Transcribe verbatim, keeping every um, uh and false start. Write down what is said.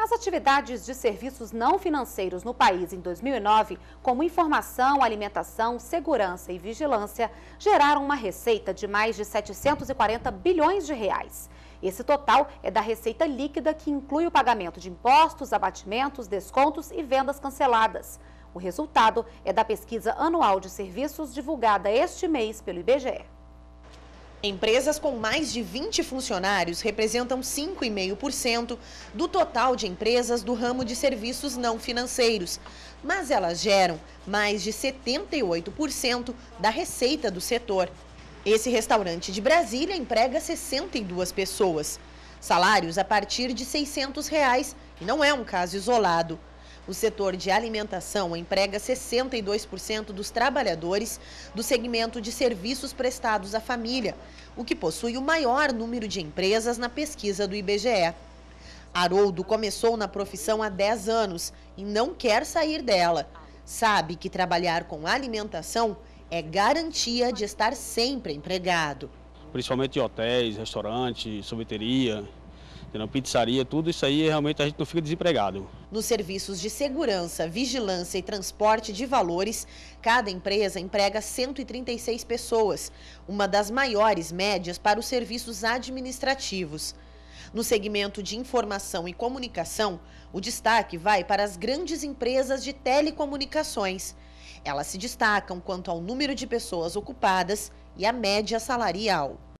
As atividades de serviços não financeiros no país em dois mil e nove, como informação, alimentação, segurança e vigilância, geraram uma receita de mais de setecentos e quarenta bilhões de reais. Esse total é da receita líquida, que inclui o pagamento de impostos, abatimentos, descontos e vendas canceladas. O resultado é da pesquisa anual de serviços divulgada este mês pelo I B G E. Empresas com mais de vinte funcionários representam cinco vírgula cinco por cento do total de empresas do ramo de serviços não financeiros, mas elas geram mais de setenta e oito por cento da receita do setor. Esse restaurante de Brasília emprega sessenta e duas pessoas, salários a partir de seiscentos reais, e não é um caso isolado. O setor de alimentação emprega sessenta e dois por cento dos trabalhadores do segmento de serviços prestados à família, o que possui o maior número de empresas na pesquisa do I B G E. Haroldo começou na profissão há dez anos e não quer sair dela. Sabe que trabalhar com alimentação é garantia de estar sempre empregado. Principalmente em hotéis, restaurantes, sorveteria, pizzaria, tudo isso aí realmente a gente não fica desempregado. Nos serviços de segurança, vigilância e transporte de valores, cada empresa emprega cento e trinta e seis pessoas, uma das maiores médias para os serviços administrativos. No segmento de informação e comunicação, o destaque vai para as grandes empresas de telecomunicações. Elas se destacam quanto ao número de pessoas ocupadas e à média salarial.